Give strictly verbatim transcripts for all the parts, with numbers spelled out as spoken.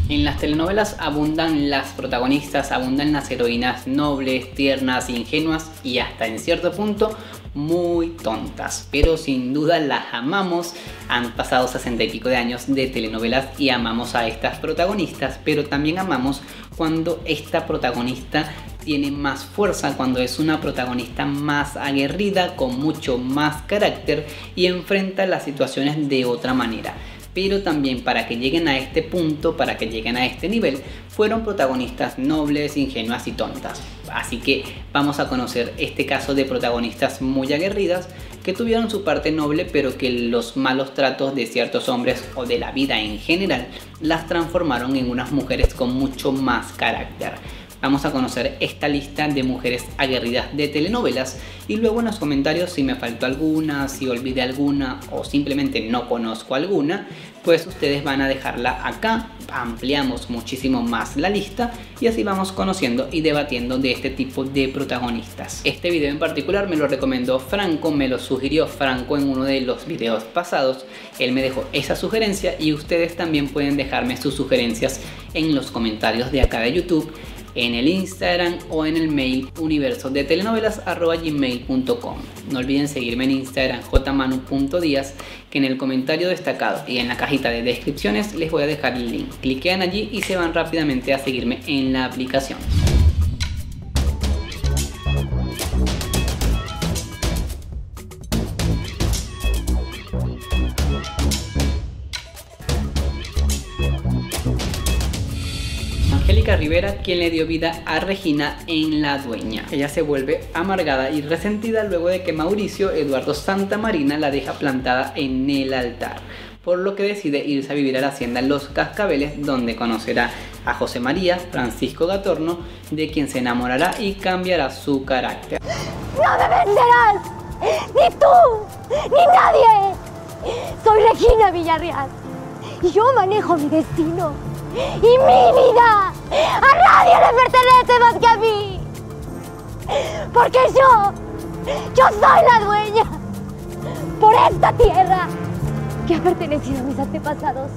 En las telenovelas abundan las protagonistas, abundan las heroínas nobles, tiernas, ingenuas y hasta en cierto punto muy tontas, pero sin duda las amamos. Han pasado sesenta y pico de años de telenovelas y amamos a estas protagonistas, pero también amamos cuando esta protagonista tiene más fuerza, cuando es una protagonista más aguerrida, con mucho más carácter y enfrenta las situaciones de otra manera. Pero también para que lleguen a este punto, para que lleguen a este nivel, fueron protagonistas nobles, ingenuas y tontas. Así que vamos a conocer este caso de protagonistas muy aguerridas que tuvieron su parte noble, pero que los malos tratos de ciertos hombres o de la vida en general las transformaron en unas mujeres con mucho más carácter. Vamos a conocer esta lista de mujeres aguerridas de telenovelas y luego en los comentarios si me faltó alguna, si olvidé alguna o simplemente no conozco alguna, pues ustedes van a dejarla acá. Ampliamos muchísimo más la lista y así vamos conociendo y debatiendo de este tipo de protagonistas. Este video en particular me lo recomendó Franco, me lo sugirió Franco en uno de los videos pasados. Él me dejó esa sugerencia y ustedes también pueden dejarme sus sugerencias en los comentarios de acá de YouTube, en el Instagram o en el mail universo de telenovelas arroba gmail punto com. No olviden seguirme en Instagram jmanu punto diaz, que en el comentario destacado y en la cajita de descripciones les voy a dejar el link. Cliquean allí y se van rápidamente a seguirme en la aplicación. Angélica Rivera, quien le dio vida a Regina en La Dueña. Ella se vuelve amargada y resentida luego de que Mauricio Eduardo Santamarina la deja plantada en el altar, por lo que decide irse a vivir a la hacienda Los Cascabeles, donde conocerá a José María Francisco Gatorno, de quien se enamorará y cambiará su carácter. ¡No me vencerás! ¡Ni tú! ¡Ni nadie! Soy Regina Villarreal y yo manejo mi destino y mi vida. A nadie le pertenece más que a mí, porque yo, yo soy la dueña por esta tierra que ha pertenecido a mis antepasados.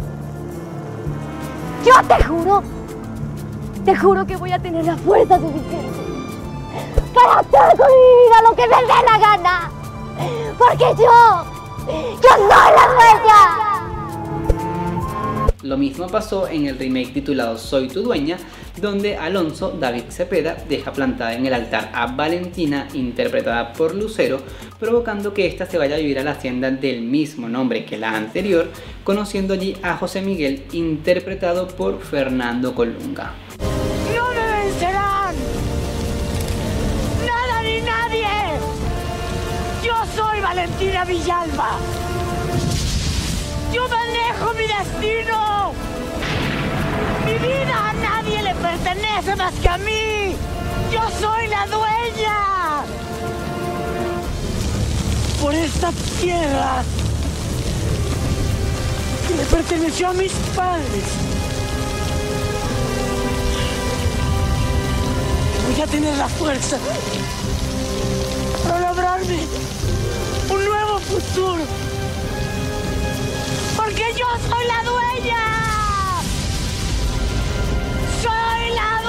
Yo te juro, te juro que voy a tener la fuerza suficiente para hacer con mi vida lo que me dé la gana, porque yo, yo soy la dueña. Lo mismo pasó en el remake titulado Soy tu dueña, donde Alonso David Cepeda deja plantada en el altar a Valentina, interpretada por Lucero, provocando que ésta se vaya a vivir a la hacienda del mismo nombre que la anterior, conociendo allí a José Miguel, interpretado por Fernando Colunga. ¡No me vencerán! ¡Nada ni nadie! ¡Yo soy Valentina Villalba! ¡Yo manejo mi destino! ¡Mi vida a nadie le pertenece más que a mí! ¡Yo soy la dueña! Por esta tierra que le perteneció a mis padres, voy a tener la fuerza para lograrme un nuevo futuro. ¡Porque yo soy la dueña! ¡Soy la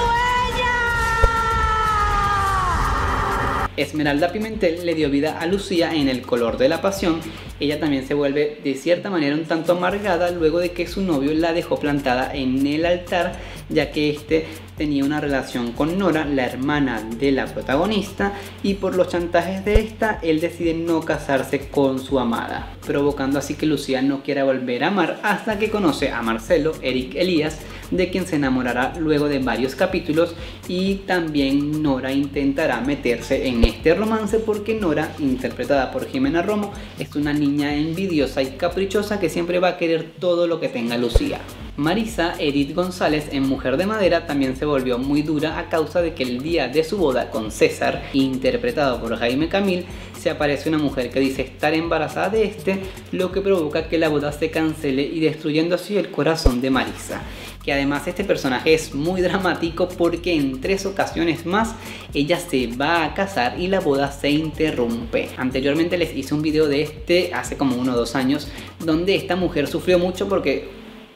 dueña! Esmeralda Pimentel le dio vida a Lucía en El color de la pasión. Ella también se vuelve de cierta manera un tanto amargada luego de que su novio la dejó plantada en el altar, ya que este tenía una relación con Nora, la hermana de la protagonista, y por los chantajes de esta, él decide no casarse con su amada, provocando así que Lucía no quiera volver a amar hasta que conoce a Marcelo, Eric Elías, de quien se enamorará luego de varios capítulos, y también Nora intentará meterse en este romance porque Nora, interpretada por Jimena Romo, es una niña envidiosa y caprichosa que siempre va a querer todo lo que tenga Lucía. Marisa Edith González en Mujer de Madera también se volvió muy dura a causa de que el día de su boda con César, interpretado por Jaime Camil, se aparece una mujer que dice estar embarazada de este, lo que provoca que la boda se cancele y destruyendo así el corazón de Marisa. Que además este personaje es muy dramático porque en tres ocasiones más ella se va a casar y la boda se interrumpe. Anteriormente les hice un video de este hace como uno o dos años donde esta mujer sufrió mucho porque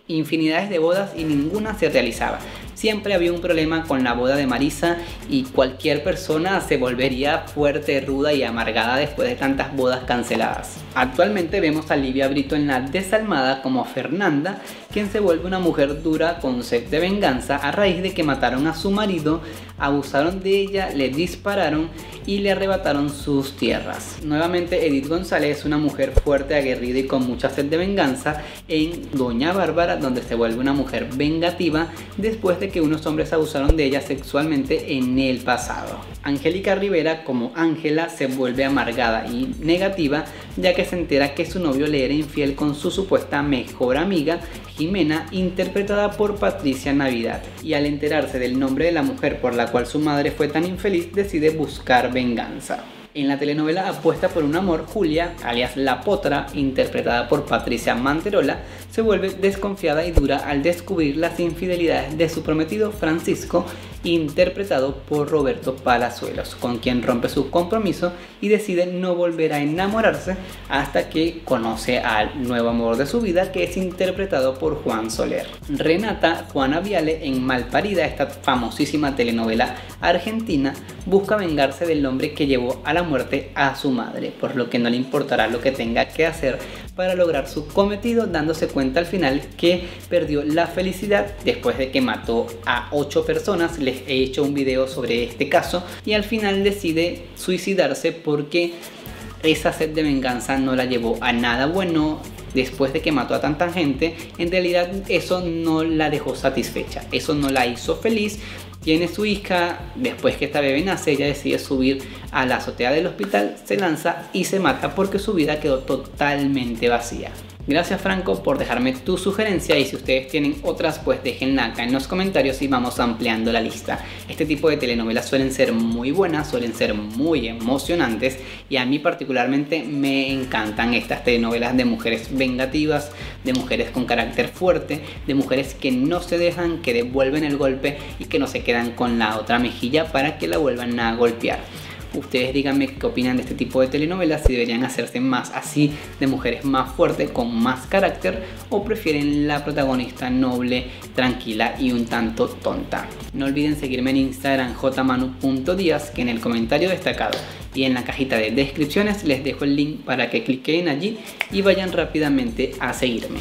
infinidades de bodas y ninguna se realizaba. Siempre había un problema con la boda de Marisa y cualquier persona se volvería fuerte, ruda y amargada después de tantas bodas canceladas. Actualmente vemos a Livia Brito en La Desalmada como Fernanda, quien se vuelve una mujer dura con sed de venganza a raíz de que mataron a su marido, abusaron de ella, le dispararon y le arrebataron sus tierras. Nuevamente Edith González es una mujer fuerte, aguerrida y con mucha sed de venganza en Doña Bárbara, donde se vuelve una mujer vengativa después de que unos hombres abusaron de ella sexualmente en el pasado. Angélica Rivera como Ángela se vuelve amargada y negativa, ya que se entera que su novio le era infiel con su supuesta mejor amiga Jimena, interpretada por Patricia Navidad, y al enterarse del nombre de la mujer por la cual su madre fue tan infeliz, decide buscar venganza. En la telenovela Apuesta por un amor, Julia, alias La Potra, interpretada por Patricia Manterola, se vuelve desconfiada y dura al descubrir las infidelidades de su prometido Francisco, interpretado por Roberto Palazuelos, con quien rompe su compromiso y decide no volver a enamorarse hasta que conoce al nuevo amor de su vida, que es interpretado por Juan Soler. Renata Juana Viale en Malparida, esta famosísima telenovela argentina, busca vengarse del hombre que llevó a la muerte a su madre, por lo que no le importará lo que tenga que hacer para lograr su cometido, dándose cuenta al final que perdió la felicidad después de que mató a ocho personas. Les he hecho un video sobre este caso y al final decide suicidarse porque esa sed de venganza no la llevó a nada bueno. Después de que mató a tanta gente, en realidad eso no la dejó satisfecha, eso no la hizo feliz. Tiene su hija, después que esta bebé nace, ella decide subir a la azotea del hospital, se lanza y se mata porque su vida quedó totalmente vacía. Gracias Franco por dejarme tu sugerencia, y si ustedes tienen otras pues déjenla acá en los comentarios y vamos ampliando la lista. Este tipo de telenovelas suelen ser muy buenas, suelen ser muy emocionantes y a mí particularmente me encantan estas telenovelas de mujeres vengativas, de mujeres con carácter fuerte, de mujeres que no se dejan, que devuelven el golpe y que no se quedan con la otra mejilla para que la vuelvan a golpear. Ustedes díganme qué opinan de este tipo de telenovelas, si deberían hacerse más así, de mujeres más fuertes, con más carácter, o prefieren la protagonista noble, tranquila y un tanto tonta. No olviden seguirme en Instagram j manu punto díaz, que en el comentario destacado y en la cajita de descripciones les dejo el link para que cliquen allí y vayan rápidamente a seguirme.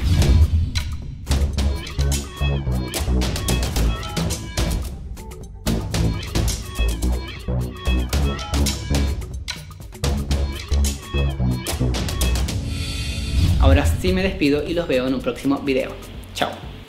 Ahora sí me despido y los veo en un próximo video. Chao.